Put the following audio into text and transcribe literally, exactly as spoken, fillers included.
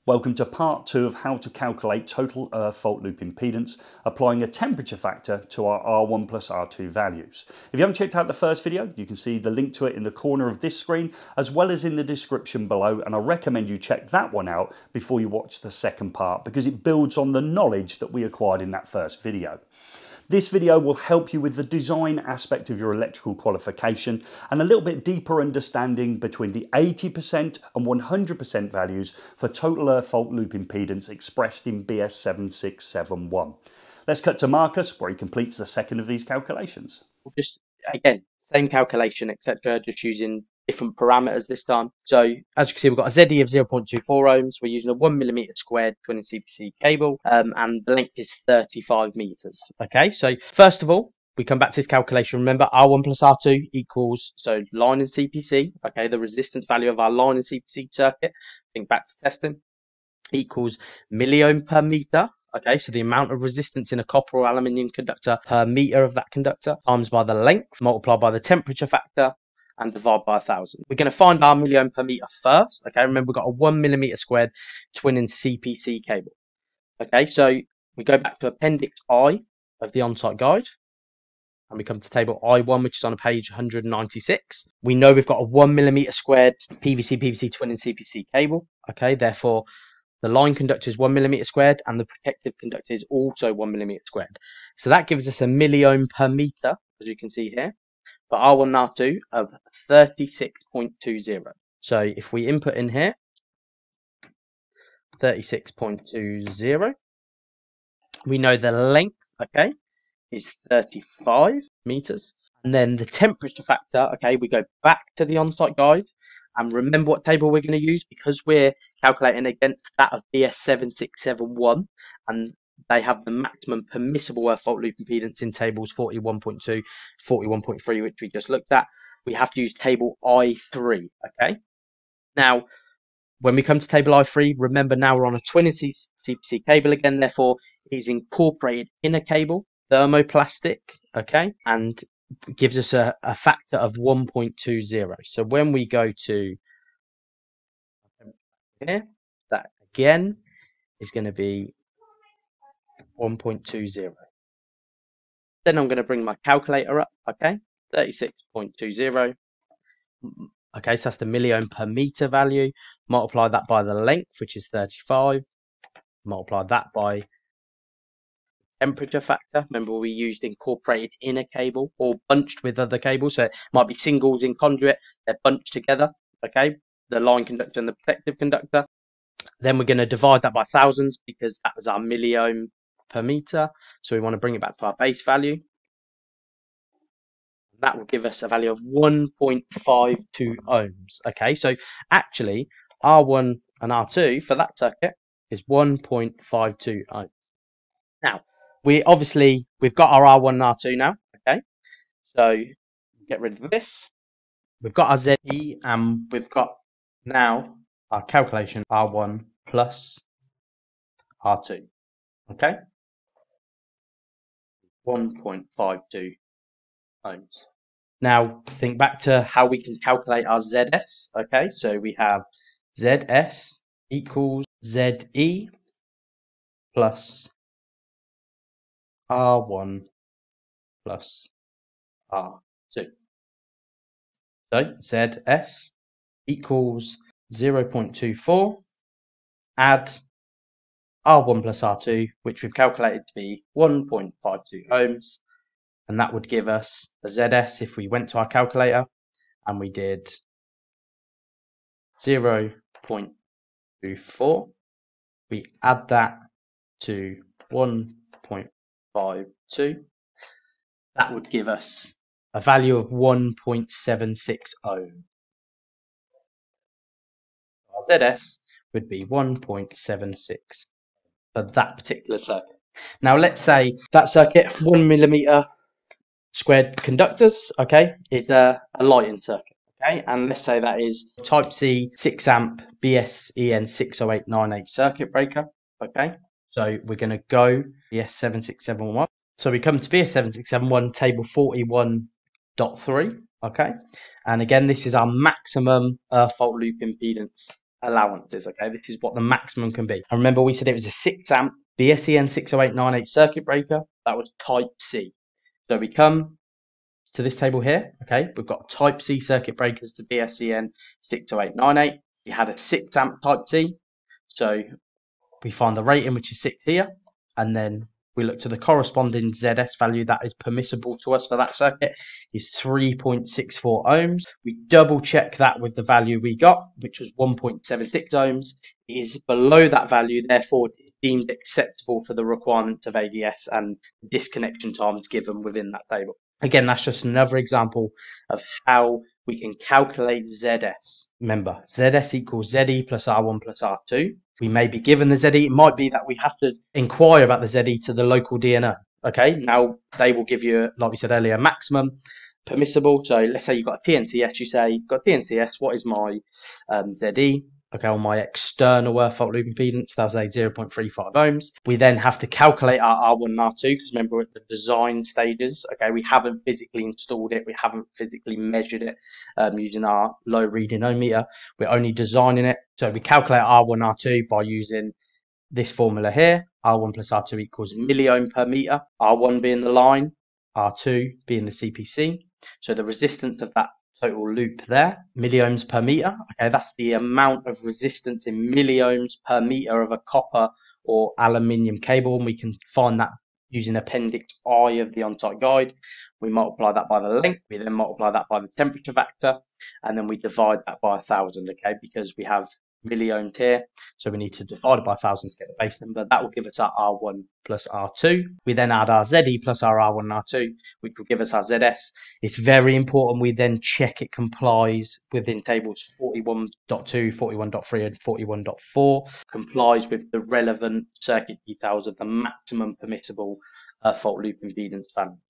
Welcome to part two of how to calculate total earth fault loop impedance, applying a temperature factor to our R one plus R two values. If you haven't checked out the first video, you can see the link to it in the corner of this screen, as well as in the description below, and I recommend you check that one out before you watch the second part, because it builds on the knowledge that we acquired in that first video. This video will help you with the design aspect of your electrical qualification and a little bit deeper understanding between the eighty percent and one hundred percent values for total earth fault loop impedance expressed in B S seven six seven one. Let's cut to Marcus, where he completes the second of these calculations. Just again, same calculation, et cetera, just using different parameters this time. So as you can see, we've got a Z E of zero point two four ohms. We're using a one millimeter squared twenty C P C cable, um, and the length is thirty-five meters. Okay, so first of all, we come back to this calculation. Remember, R one plus R two equals, so line and C P C, okay, the resistance value of our line and C P C circuit, think back to testing, equals milliohm per meter. Okay, so the amount of resistance in a copper or aluminium conductor per meter of that conductor, times by the length, multiplied by the temperature factor, and divide by a thousand. We're going to find our milliohm per meter first. Okay, remember we've got a one millimeter squared twin and C P C cable. Okay, so we go back to Appendix I of the on-site guide, and we come to table I one, which is on page one hundred ninety-six. We know we've got a one millimeter squared P V C P V C twin and C P C cable. Okay, therefore the line conductor is one millimeter squared, and the protective conductor is also one millimeter squared. So that gives us a milliohm per meter, as you can see here, for R one and R two of thirty-six point two zero. So if we input in here thirty-six point two zero, we know the length, okay, is thirty-five meters. And then the temperature factor, okay, we go back to the on-site guide, and remember what table we're going to use, because we're calculating against that of B S seven six seven one, and they have the maximum permissible earth fault loop impedance in tables forty-one point two, forty-one point three, which we just looked at. We have to use table I three, okay? Now, when we come to table I three, remember now we're on a twin and C P C cable again, therefore it is incorporated in a cable, thermoplastic, okay? And gives us a, a factor of one point two zero. So when we go to here, that again is going to be one point two zero. Then I'm going to bring my calculator up, okay, thirty-six point two zero. Okay, so that's the milliohm per meter value. Multiply that by the length, which is thirty-five. Multiply that by temperature factor. Remember, we used incorporated in a cable or bunched with other cables. So it might be singles in conduit. They're bunched together, okay, the line conductor and the protective conductor. Then we're going to divide that by thousands, because that was our milliohm per meter. So we want to bring it back to our base value. That will give us a value of one point five two ohms. Okay, so actually R one and R two for that circuit is one point five two ohms. Now, we obviously, we've got our R one and R two now. Okay, so get rid of this. We've got our Z E, and we've got now our calculation R one plus R two. Okay, one point five two ohms. Now think back to how we can calculate our Z S. Okay, so we have Z S equals Z E plus R one plus R two. So Z S equals zero point two four, add R one plus R two, which we've calculated to be one point five two ohms, and that would give us a Z S if we went to our calculator and we did zero point two four. We add that to one point five two. That would give us a value of one point seven six ohm. Our Z S would be one point seven six for that particular circuit. Now let's say that circuit, one millimeter squared conductors, okay, is a, a lighting circuit, okay, and let's say that is type C six amp B S E N six oh eight nine eight circuit breaker, okay. So we're going to go B S seven six seven one. So we come to B S seven six seven one table forty-one point three, okay, and again this is our maximum earth fault loop impedance allowances. Okay, this is what the maximum can be. And remember, we said it was a six amp B S E N six oh eight ninety-eight circuit breaker. That was Type C. So we come to this table here. Okay, we've got Type C circuit breakers to B S E N six oh eight ninety-eight. We had a six amp Type C. So we find the rating, which is six here, and then we look to the corresponding Z S value that is permissible to us for that circuit is three point six four ohms. We double check that with the value we got, which was one point seven six ohms. It is below that value, therefore it is deemed acceptable for the requirements of A D S and disconnection times given within that table. Again, that's just another example of how we can calculate Z S. Remember, Z S equals Z E plus R one plus R two. We may be given the Z E. It might be that we have to inquire about the Z E to the local D N O. Okay, now they will give you, like we said earlier, maximum permissible. So let's say you've got a T N C S. You say, you've got T N C S, what is my um, Z E? Okay, on my external earth fault loop impedance, that was a zero point three five ohms. We then have to calculate our R one and R two, because remember, we're at the design stages. Okay, we haven't physically installed it. We haven't physically measured it um, using our low reading ohm meter. We're only designing it. So we calculate R one, R two by using this formula here. R one plus R two equals milliohm per meter. R one being the line, R two being the C P C. So the resistance of that total loop there, milliohms per meter. Okay, that's the amount of resistance in milliohms per meter of a copper or aluminium cable, and we can find that using Appendix I of the on-site guide. We multiply that by the length, we then multiply that by the temperature factor, and then we divide that by a thousand, okay, because we have milliohms here, so we need to divide it by a thousand to get the base number. That will give us our R one plus R two. We then add our Z E plus our R one and R two, which will give us our Z S. It's very important we then check it complies within tables forty-one point two, forty-one point three, and forty-one point four, complies with the relevant circuit details of the maximum permissible uh, fault loop impedance value.